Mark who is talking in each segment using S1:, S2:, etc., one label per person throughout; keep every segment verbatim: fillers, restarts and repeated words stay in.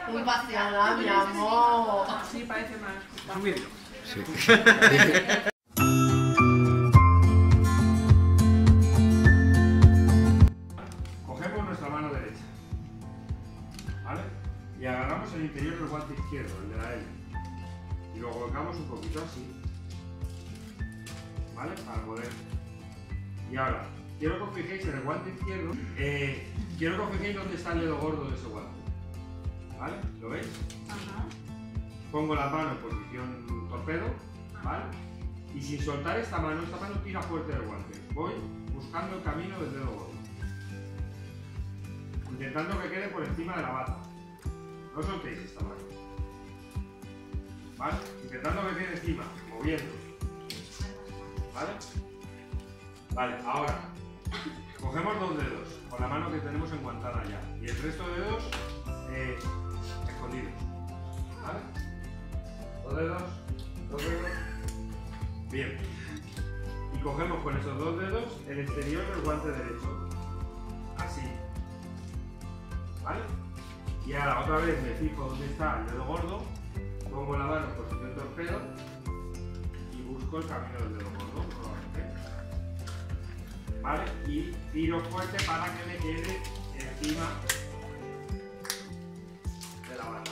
S1: Muy vaciada, mi amor.
S2: Sí, parece más.
S3: ¿Es un vídeo?
S4: Sí.
S3: Cogemos nuestra mano derecha, ¿vale? Y agarramos el interior del guante izquierdo, el de la L. Y lo colocamos un poquito así, ¿vale? Para poder. Y ahora, quiero que os fijéis en el guante izquierdo, eh, quiero que os fijéis dónde está el dedo gordo de ese guante, ¿vale? ¿Lo veis?
S1: Ajá.
S3: Pongo la mano en posición torpedo, ¿vale? Y sin soltar esta mano, esta mano tira fuerte del guante. Voy buscando el camino del dedo gordo, intentando que quede por encima de la bata. No soltéis esta mano, ¿vale? Intentando que quede encima, moviendo, ¿vale? Vale, ahora cogemos dos dedos con la mano que tenemos enguantada ya y el resto de dedos eh, escondidos, ¿vale? Dos dedos, dos dedos, bien. Y cogemos con esos dos dedos el exterior del guante derecho, así, ¿vale? Y ahora otra vez me fijo dónde está el dedo gordo, pongo la mano en posición torpedo y busco el camino del dedo gordo nuevamente, ¿vale? Y tiro fuerte para que me quede encima de la bata.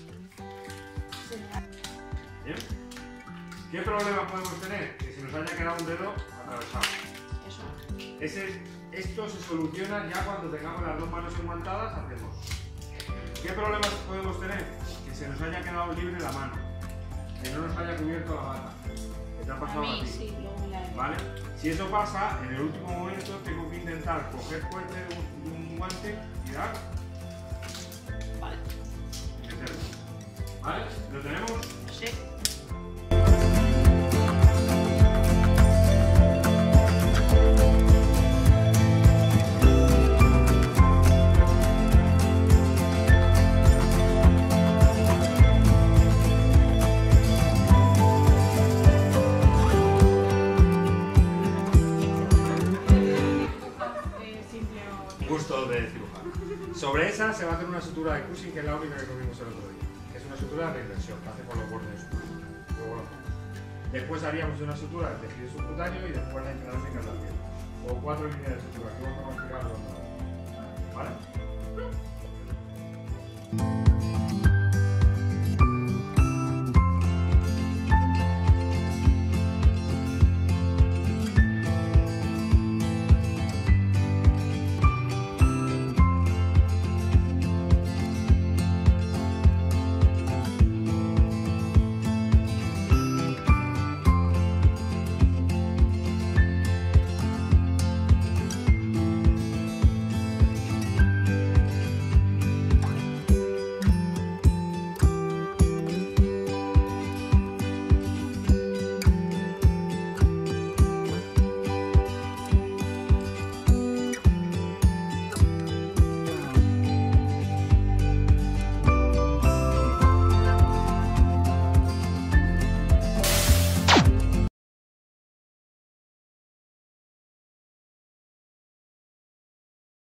S3: ¿Bien? ¿Qué problema podemos tener? Que se nos haya quedado un dedo atravesado.
S1: Eso.
S3: Ese, esto se soluciona ya cuando tengamos las dos manos enguantadas, hacemos. ¿Qué problemas podemos tener? Que se nos haya quedado libre la mano, que no nos haya cubierto la bata. ¿Qué te ha pasado a,
S1: A mí
S3: ti?
S1: sí, luego me la he...
S3: ¿Vale? Si eso pasa, en el último momento tengo que intentar coger fuerte un, un guante, tirar.
S1: Vale.
S3: Y meterlo. ¿Vale? ¿Lo tenemos?
S1: Sí.
S3: Gusto de cirujano. Sobre esa se va a hacer una sutura de Cushing, que es la única que cogimos el otro día. Que es una sutura de inversión, que hace por los bordes de su Luego lo hacemos. Después haríamos una sutura de tejido subcutáneo y después la intradermica también. O cuatro líneas de sutura, que vamos a explicarlo. ¿Vale?